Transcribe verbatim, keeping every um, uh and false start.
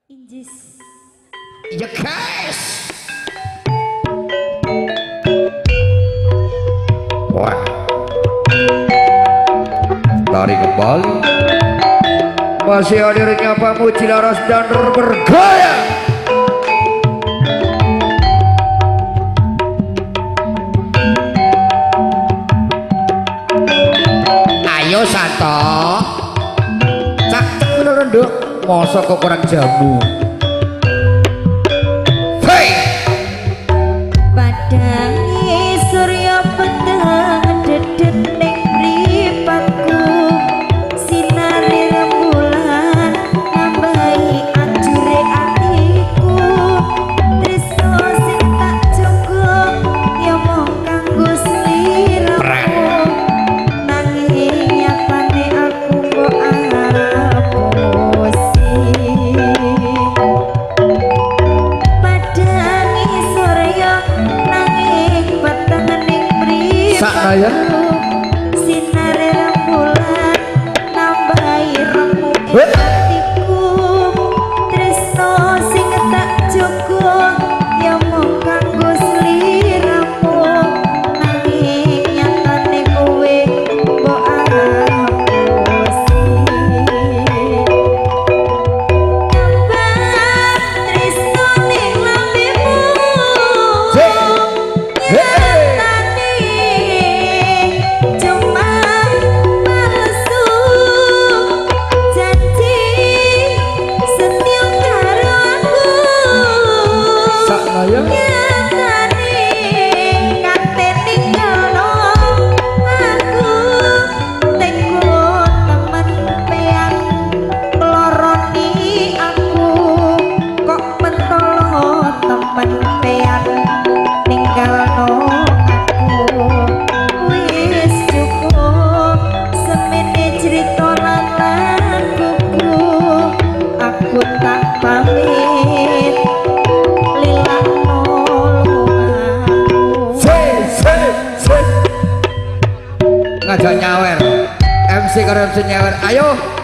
Injis. Ya guys. Wah. Lari kembali. Masih hadirnya Pak Muji Laras dan bergaya. Ayo Santo. Cak cak beneran dok. Masa kok kurang jamu. Hey. Padangi surya peteng dedet ning mripatku, sinare rembulan nambahi ajure atiku, tresno sing tak jaga ya mung kanggo sliramu, nanging nyatane aku kok apusi. Padangi surya nanging peteng ning Saya sinare rembulan nambahi remu ing atiku, tresno sing tak jaga ya mung kanggo sliramu, nanging nyatane kowe mbok apusi. Nyambat tresno ning lambemu, ngajak nyawer M C karo M C nyawer ayo